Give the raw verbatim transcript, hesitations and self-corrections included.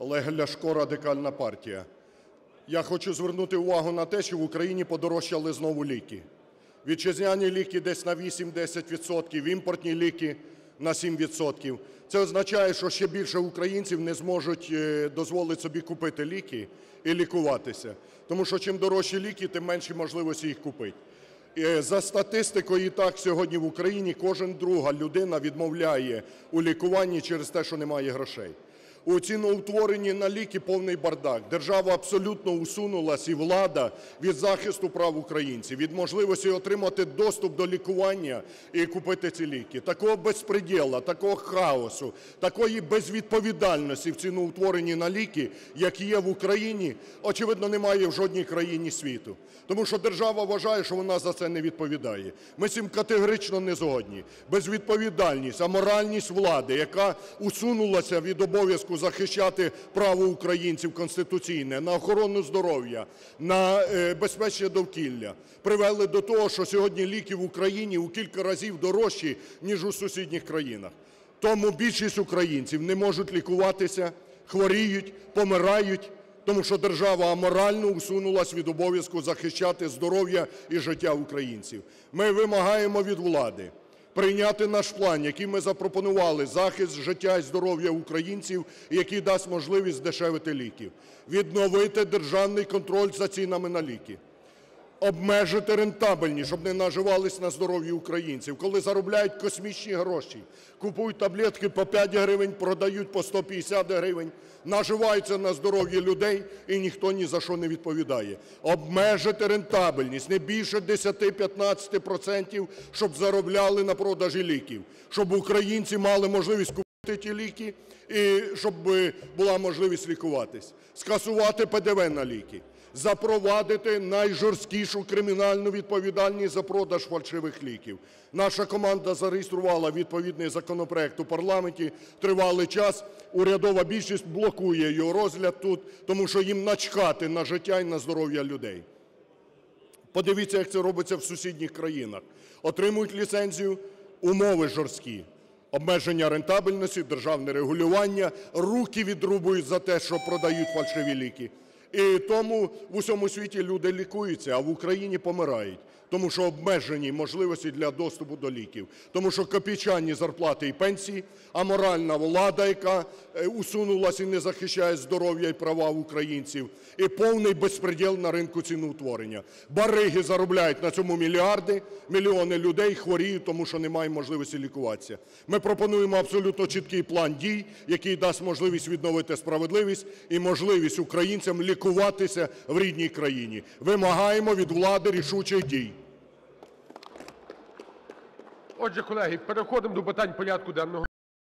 Олег Ляшко, Радикальна партія. Я хочу звернути увагу на те, що в Україні подорожчали знову ліки. Вітчизняні ліки десь на вісім-десять відсотків, імпортні ліки на сім відсотків. Це означає, що ще більше українців не зможуть дозволити собі купити ліки і лікуватися. Тому що чим дорожчі ліки, тим менші можливості їх купити. За статистикою і так сьогодні в Україні кожна друга людина відмовляє у лікуванні через те, що немає грошей. У ціноутворенні на ліки повний бардак. Держава абсолютно усунулась, і влада, від захисту прав українців, від можливості отримати доступ до лікування і купити ці ліки. Такого безпредєла, такого хаосу, такої безвідповідальності в ціноутворенні на ліки, як є в Україні, очевидно, немає в жодній країні світу. Тому що держава вважає, що вона за це не відповідає. Ми з цим категорично не згодні. Безвідповідальність, аморальність влади, яка усунулася від обов'язку захищати право українців конституційне на охорону здоров'я, на безпечне довкілля, привели до того, що сьогодні ліки в Україні у кілька разів дорожчі, ніж у сусідніх країнах. Тому більшість українців не можуть лікуватися, хворіють, помирають, тому що держава аморально усунулась від обов'язку захищати здоров'я і життя українців. Ми вимагаємо від влади прийняти наш план, який ми запропонували: захист життя і здоров'я українців, який дасть можливість здешевити ліки, відновити державний контроль за цінами на ліки, обмежити рентабельність, щоб не наживались на здоров'ї українців, коли заробляють космічні гроші, купують таблетки по п'ять гривень, продають по сто п'ятдесят гривень, наживаються на здоров'ї людей, і ніхто ні за що не відповідає. Обмежити рентабельність не більше десять-п'ятнадцять відсотків, щоб заробляли на продажі ліків, щоб українці мали можливість купити ті ліки і щоб була можливість лікуватись. Скасувати пе де ве на ліки. Запровадити найжорсткішу кримінальну відповідальність за продаж фальшивих ліків. Наша команда зареєструвала відповідний законопроект у парламенті. Тривалий час урядова більшість блокує його розгляд тут, тому що їм начхати на життя і на здоров'я людей. Подивіться, як це робиться в сусідніх країнах. Отримують ліцензію, умови жорсткі. Обмеження рентабельності, державне регулювання, руки відрубують за те, що продають фальшиві ліки. І тому в усьому світі люди лікуються, а в Україні помирають. Тому що обмежені можливості для доступу до ліків. Тому що копійчані зарплати і пенсії, аморальна влада, яка усунулась і не захищає здоров'я і права українців, і повний безпредєл на ринку ціноутворення. Бариги заробляють на цьому мільярди, мільйони людей хворіють, тому що немає можливості лікуватися. Ми пропонуємо абсолютно чіткий план дій, який дасть можливість відновити справедливість і можливість українцям лікуватися в рідній країні. Вимагаємо від влади рішучих дій. Отже, колеги, переходимо до питань порядку денного.